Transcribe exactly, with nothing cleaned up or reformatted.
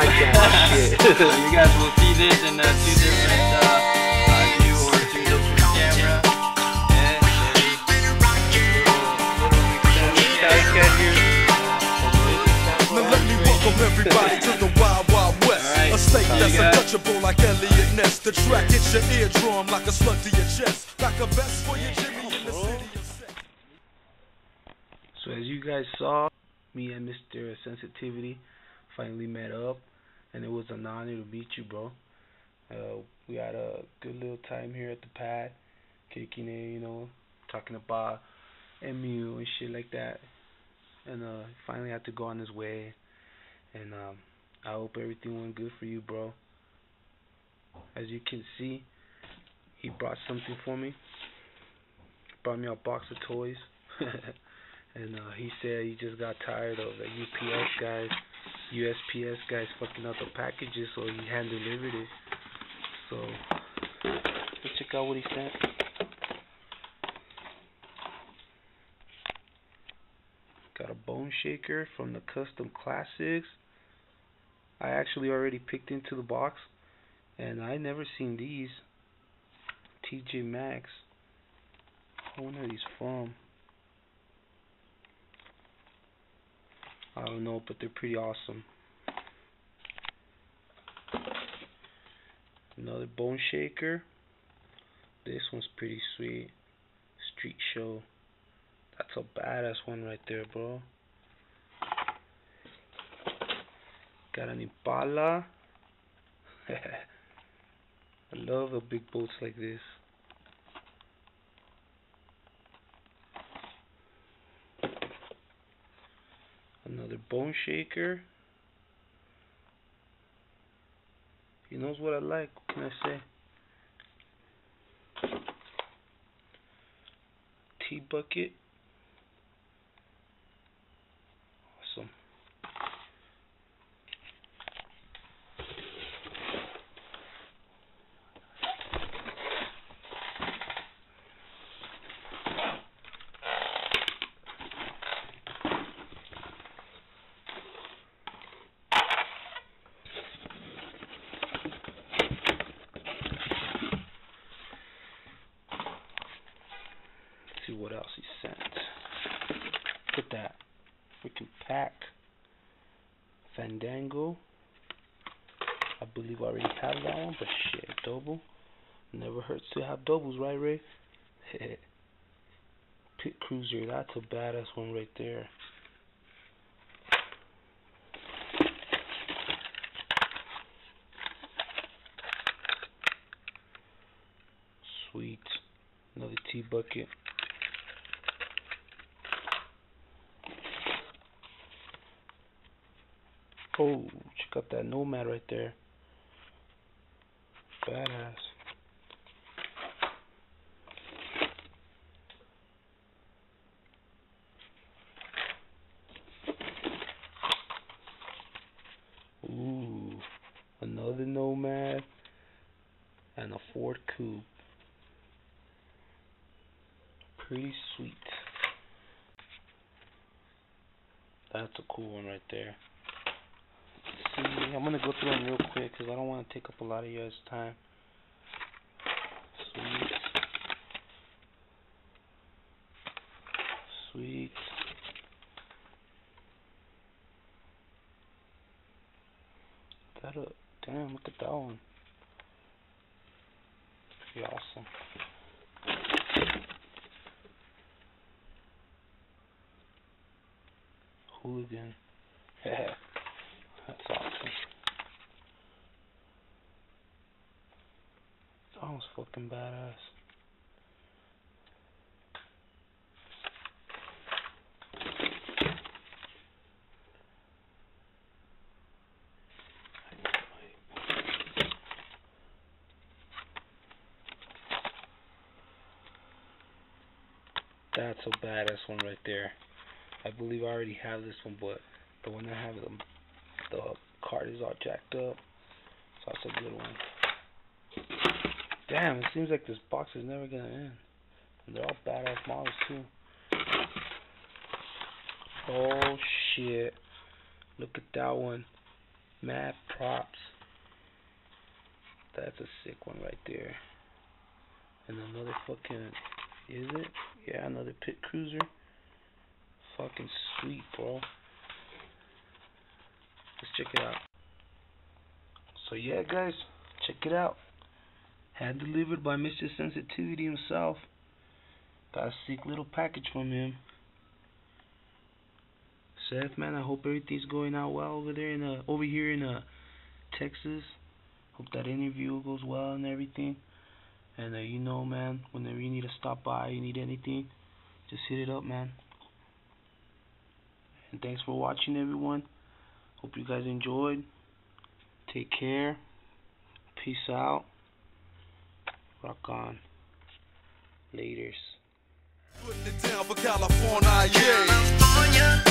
my channel. Shit. So you guys will see this in uh, two different uh, uh, view or two different camera. Yeah, little, little extension. Now let me welcome everybody to the Wild Wild West. Right. A state So that's got, untouchable like Elliot Ness. The track hits your eardrum like a slug to your chest. Like a vest for your Jimmy in the city of sex. So as you guys saw, me and Mister Sensitivity finally met up, and it was an honor to meet you, bro. Uh, we had a good little time here at the pad, kicking it, you know, talking about M U and shit like that. And uh, finally had to go on his way, and um, I hope everything went good for you, bro. As you can see, he brought something for me. Brought me a box of toys. And uh, he said he just got tired of the U P S guys, U S P S guys fucking up the packages, so he hand delivered it. So let's check out what he sent. Got a bone shaker from the Custom Classics. I actually already picked into the box, and I never seen these. T J Maxx. I wonder where these from. I don't know, but they're pretty awesome. Another bone shaker. This one's pretty sweet. Street Show. That's a badass one right there, bro. Got an Impala. I love the big boats like this. Another bone shaker. He knows what I like. What can I say? Tea bucket. Awesome. See what else he sent. Look at that. Freaking pack. Fandango. I believe I already have that one, but shit, double. Never hurts to have doubles, right, Ray? Pit Cruiser, that's a badass one right there. Sweet. Another tea bucket. Oh, check out that Nomad right there. Badass. Ooh, another Nomad and a Ford Coupe. Pretty sweet. That's a cool one right there. See, I'm gonna go through them real quick because I don't want to take up a lot of your time. Sweet. Sweet. That a damn, look at that one. Pretty awesome. Hooligan. That's awesome. That was fucking badass. That's a badass one right there. I believe I already have this one, but the one I have, the, the card is all jacked up. So that's a good one. Damn, it seems like this box is never gonna end. And they're all badass models too. Oh shit. Look at that one. Mad props. That's a sick one right there. And another fucking, is it? Yeah, another pit cruiser. Fucking sweet, bro. Let's check it out. So yeah, guys, check it out. Hand delivered by Mister Sensitivity himself. Got a sick little package from him. Seth, man, I hope everything's going out well over there in uh, over here in uh, Texas. Hope that interview goes well and everything. And uh, you know, man, whenever you need to stop by, you need anything, just hit it up, man. And thanks for watching, everyone. Hope you guys enjoyed. Take care. Peace out. Rock on. Laters. Putting it down for California, yeah.